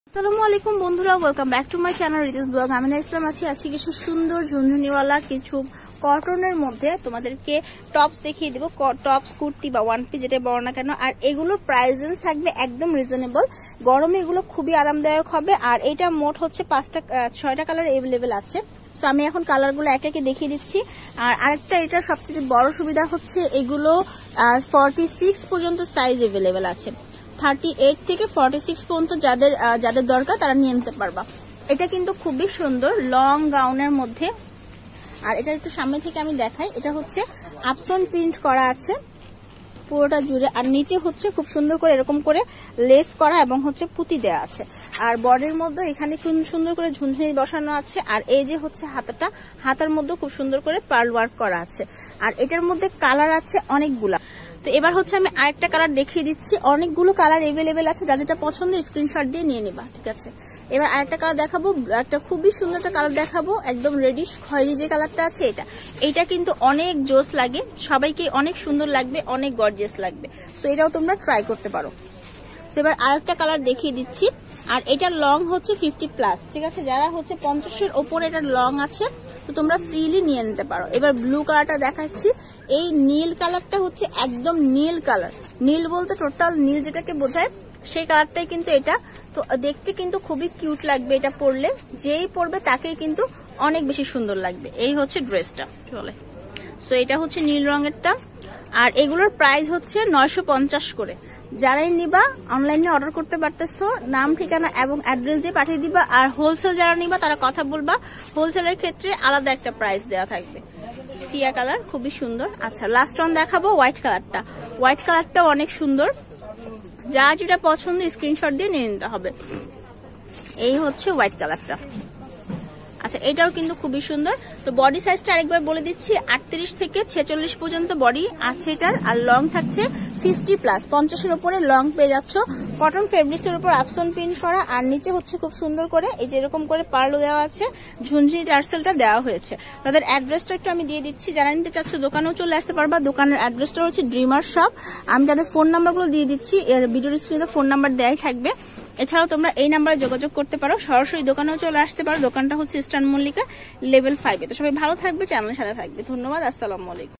আসসালামু আলাইকুম বন্ধুরা, welcome back to my channel Ritesh blog. আমি ইসলাম আছি। আজকে কিছু সুন্দর ঝুনঝুনিওয়ালা কিছু কটনের মধ্যে তোমাদেরকে টপস দেখিয়ে দেবো। টপস, কুর্তি বা ওয়ান পিস যেটা বলো না কেন। আর এগুলোর প্রাইস রেঞ্জ থাকবে একদম রিজনেবল। গরমে এগুলো খুবই আরামদায়ক হবে। আর এটা মোট হচ্ছে 6টা কালার অ্যাভেলেবেল আছে। সো আমি এখন কালারগুলো একে একে দেখিয়ে দিচ্ছি। আর আরেকটা এটা সবচেয়ে বড় সুবিধা হচ্ছে এগুলো 46 পর্যন্ত সাইজ অ্যাভেলেবেল আছে। 38 থেকে 46 পর্যন্ত যাদের দরকার তারা নিয়ে নিতে পারবা। এটা কিন্তু খুবই সুন্দর লং গাউনের মধ্যে। আর এটা একটু সামনে থেকে আমি দেখাই। এটা হচ্ছে আপসন প্রিন্ট করা আছে পুরোটা জুড়ে। আর নিচে হচ্ছে খুব সুন্দর করে এরকম করে লেস করা এবং হচ্ছে পুঁতি দেওয়া আছে। আর বডির মধ্যে এখানে খুব সুন্দর করে ঝুনঝুনি বসানো আছে। আর এই যে হচ্ছে হাতার মধ্যে খুব সুন্দর করে পার্ল ওয়ার্ক করা আছে। আর এটার মধ্যে কালার আছে অনেকগুলা। তো এবার হচ্ছে আমি আরেকটা কালার দেখিয়ে দিচ্ছি। অনেকগুলো কালার অ্যাভেলেবেল আছে, যা যেটা পছন্দ স্ক্রিনশট দিয়ে নিয়ে নিবা, ঠিক আছে। এবার আরেকটা কালার দেখাবো, একটা খুবই সুন্দর একটা কালার দেখাবো, একদম রেডিশ খয়েরি যে কালারটা আছে এটা কিন্তু অনেক জোস লাগে, সবাইকে অনেক সুন্দর লাগবে, অনেক গর্জিয়াস লাগবে। সো এটাও তোমরা ট্রাই করতে পারো। তো এবার আরেকটা কালার দেখিয়ে দিচ্ছি। আর এটার লং হচ্ছে 50+, ঠিক আছে। যারা হচ্ছে 50-এর ওপরে এটার লং আছে তো তোমরা ফ্রিলি নিয়ে নিতে পারো। এবার ব্লু কালারটা দেখাচ্ছি। এই নীল কালারটা হচ্ছে একদম নীল কালার। নীল বলতে টোটাল নীল যেটাকে বোঝায় সেই কালারটাই কিন্তু এটা। তো দেখতে কিন্তু খুবই কিউট লাগবে এটা পরলে। যেই পরবে তাকেই কিন্তু অনেক বেশি সুন্দর লাগবে। এই হচ্ছে ড্রেসটা চলে। সো এটা হচ্ছে নীল রঙেরটা। আর এগুলোর প্রাইস হচ্ছে 950 করে। যারাই নিবা অনলাইনে অর্ডার করতে পারতেছো, নাম ঠিকানা এবং অ্যাড্রেস দিয়ে পাঠিয়ে দিবা। আর হোলসেল যারা নিবা তারা কথা বলবা, হোলসেলের ক্ষেত্রে আলাদা একটা প্রাইস দেওয়া থাকবে। টিয়া কালার খুবই সুন্দর। আচ্ছা, লাস্ট ওয়ান দেখাবো হোয়াইট কালারটা। হোয়াইট কালারটা অনেক সুন্দর, যার যেটা পছন্দ স্ক্রিনশট দিয়ে নিয়ে নিতে হবে। এই হচ্ছে হোয়াইট কালারটা। আচ্ছা, এটাও কিন্তু খুবই সুন্দর। তো বডি সাইজটা আরেকবার বলে দিচ্ছি, 38 থেকে 46 পর্যন্ত বডি আছে এটার। আর লং থাকছে 50+, 50-এর উপরে লং পেয়ে যাচ্ছ। কটন ফেব্রিক্স এর উপর আপসন প্রিন্ট করা। আর নিচে হচ্ছে খুব সুন্দর করে এই যে এরকম করে পার্লও দেওয়া আছে, ঝুনঝুনি টার্সেলটা দেওয়া হয়েছে। তাদের অ্যাড্রেসটা একটু আমি দিয়ে দিচ্ছি। যারা নিতে চাচ্ছ দোকানেও চলে আসতে পারবা। দোকানের অ্যাড্রেসটা হচ্ছে ড্রিমার শপ। আমি তাদের ফোন নাম্বারগুলো দিয়ে দিচ্ছি, এর ভিডিওর স্ক্রিনে ফোন নাম্বার দেওয়াই থাকবে। এছাড়াও তোমরা এই নাম্বারে যোগাযোগ করতে পারো, সরাসরি দোকানেও চলে আসতে পারো। দোকানটা হচ্ছে ইস্টার্ন মল্লিকা লেভেল 5-এ। তো সবাই ভালো থাকবে, চ্যানেলের সাথে থাকবে। ধন্যবাদ, আসসালামু আলাইকুম।